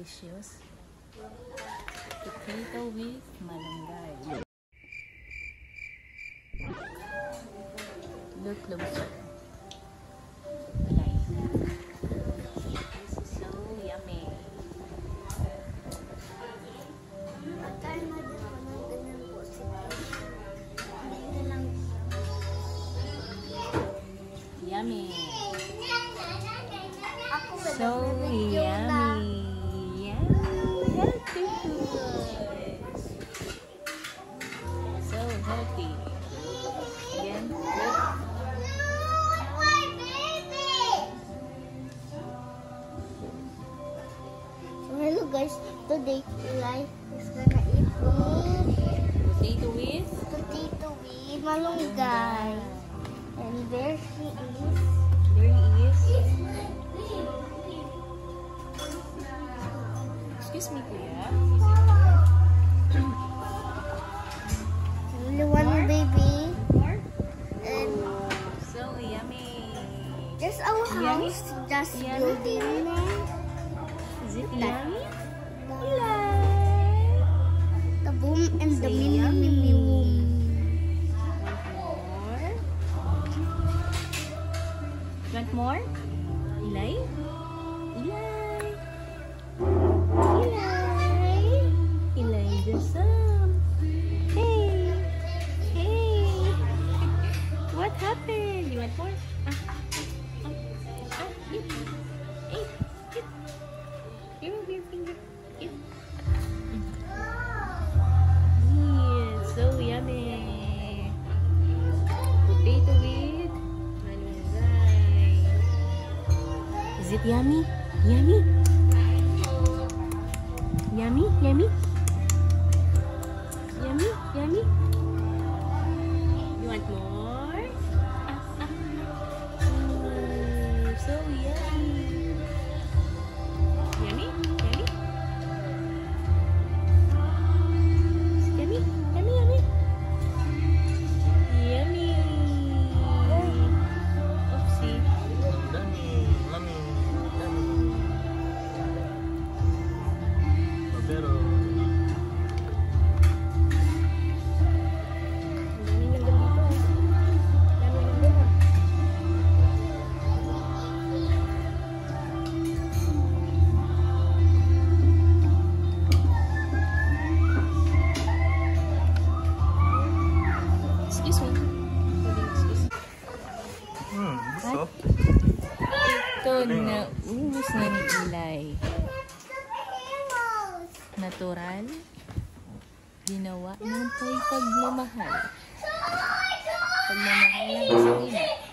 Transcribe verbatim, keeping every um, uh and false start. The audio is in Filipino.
delicious potato with malunggay. Look closer. Malay. This is so yummy. Yummy. So yummy. Healthy food. So healthy. Again, good. So hello guys, today life is gonna eat Potato with potato with malunggay. And there he is. There he is. Excuse me, Kuya. Only one baby. More? And So yummy. there's our Yummy? house just Yummy? building. Is it yummy? The boom and the Say mini yummy. mini boom. Want more? Ilay? Ilay? Ilay? Ilay the some. Hey! Hey! What happened? You want more? Ah, ah, ah, ah, eat. Eat. Eat. Here, move your finger. Eat. Yeah, so yummy. Potato with malunggay. Is it yummy? Yummy? Yummy? Yummy? Yummy? Yummy? You want more? Ah, ah. Mm, so yummy. Yummy? Yummy? Yummy? Yummy? Yummy? Yummy. Oopsie. Yummy, yummy, yummy. Pero Ang daming langgam dito. Daming langgam, ah. Excuse me. Excuse me. hmm, gusto. Ito na ubus na ni Ilay. Natural. Ginawa ng pagmamahal. Pagmamahal ng gasolina.